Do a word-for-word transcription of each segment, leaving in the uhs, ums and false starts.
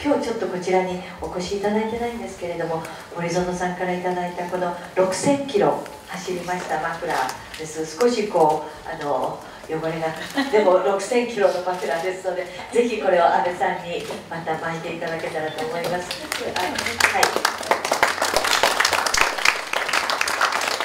今日ちょっとこちらにお越しいただいてないんですけれども、森園さんからいただいたこのろくせんキロ走りましたマフラーです。少しこうあの汚れがでもろくせんキロのマフラーですので、ぜひこれを安倍さんにまた巻いていただけたらと思います。はい、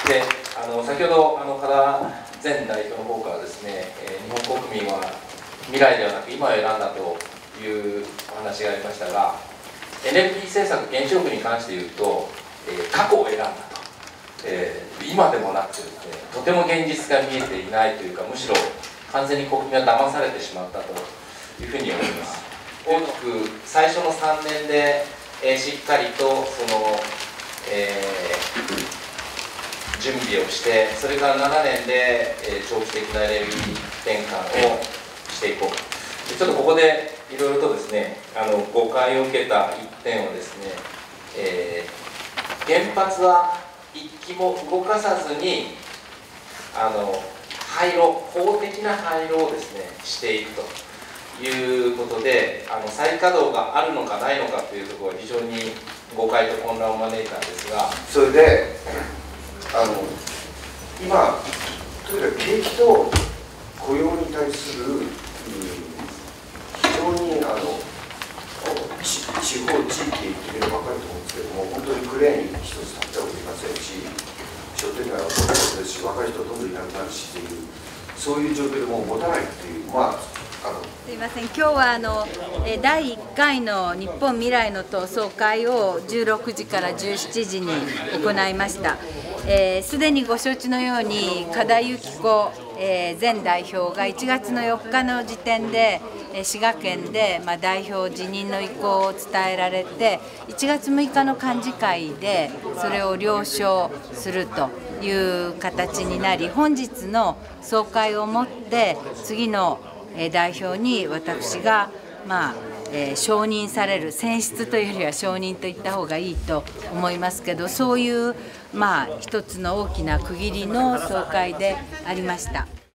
であの先ほどあの加田前代表の方からですね、えー、日本国民は未来ではなく今を選んだというお話がありましたが、エネルギー政策、原子力に関して言うと、えー、過去を選んだと、えー、今でもなくてですね、とても現実が見えていないというか、むしろ完全に国民は騙されてしまったというふうに思います。大きく最初のさんねんで、えー、しっかりとその、えー、準備をして、それからななねんで、えー、長期的なエネルギー転換をしていこう。ちょっとここでいろいろとですね、あの誤解を受けた一点をですね、えー、原発はいっきも動かさずにあの廃炉、法的な廃炉をですねしていくということで、あの再稼働があるのかないのかというところは非常に誤解と混乱を招いたんですが、 それであの今とにかく景気と雇用に対する、うん、非常にあの地方地域で言ってみれば分かると思うんですけども、本当にクレーン一つ立ってはいけませんし、商店街はそうですし、若い人はどんどんいなくなるしという、そういう状況でもう持たないっていう、まあ、あのすいません、今日はあのだいいっかいの日本未来の党総会をじゅうろくじからじゅうしちじに行いました。すで、えー、にご承知のように加田由紀子、えー、前代表がいちがつのよっかの時点で滋賀県で、まあ、代表辞任の意向を伝えられて、いちがつむいかの幹事会でそれを了承するという形になり、本日の総会をもって次の代表に私が、まあえー、承認される、選出というよりは承認と言った方がいいと思いますけど、そういう、まあ、一つの大きな区切りの総会でありました。